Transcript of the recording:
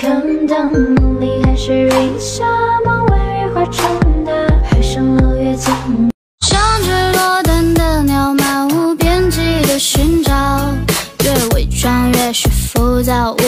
空洞，梦里还是一下梦为雨化成的海上楼月景。 像只落单的鸟，漫无边际的寻找，越伪装越是浮躁。